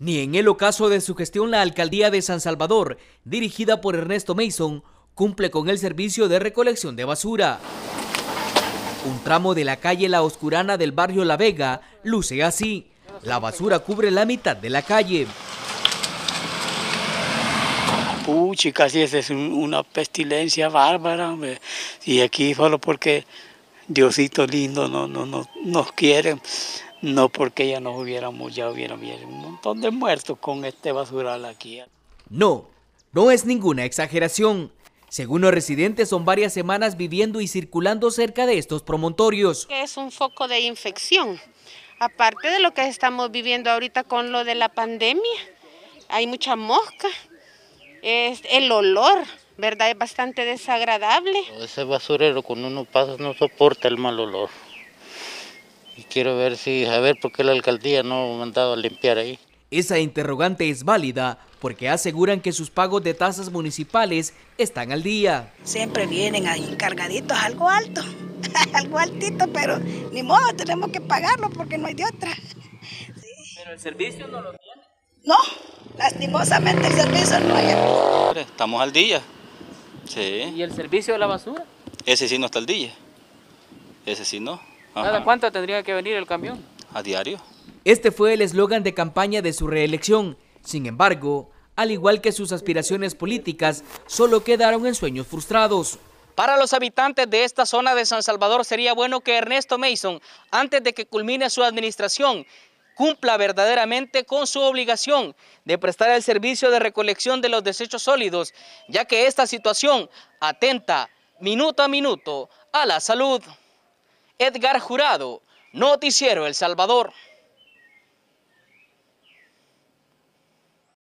Ni en el ocaso de su gestión la alcaldía de San Salvador, dirigida por Ernesto Mason, cumple con el servicio de recolección de basura. Un tramo de la calle La Oscurana del barrio La Vega luce así. La basura cubre la mitad de la calle. Chicas, esa es una pestilencia bárbara, hombre. Y aquí solo porque Diosito lindo no nos quiere, no porque ya hubiera un montón de muertos con este basural aquí. No es ninguna exageración. Según los residentes, son varias semanas viviendo y circulando cerca de estos promontorios. Es un foco de infección, aparte de lo que estamos viviendo ahorita con lo de la pandemia. Hay mucha mosca, el olor, ¿verdad? Es bastante desagradable. Ese basurero cuando uno pasa no soporta el mal olor. Y quiero ver por qué la alcaldía no ha mandado a limpiar ahí. Esa interrogante es válida porque aseguran que sus pagos de tasas municipales están al día. Siempre vienen ahí cargaditos, algo alto, algo altito, pero ni modo, tenemos que pagarlo porque no hay de otra. Sí. ¿Pero el servicio no lo tiene? No, lastimosamente el servicio no hay. Estamos al día. Sí. ¿Y el servicio de la basura? Ese sí no está al día. Ese sí no. ¿Cada cuánto tendría que venir el camión? A diario. Este fue el eslogan de campaña de su reelección. Sin embargo, al igual que sus aspiraciones políticas, solo quedaron en sueños frustrados. Para los habitantes de esta zona de San Salvador sería bueno que Ernesto Mason, antes de que culmine su administración, cumpla verdaderamente con su obligación de prestar el servicio de recolección de los desechos sólidos, ya que esta situación atenta minuto a minuto a la salud. Edgar Jurado, Noticiero El Salvador.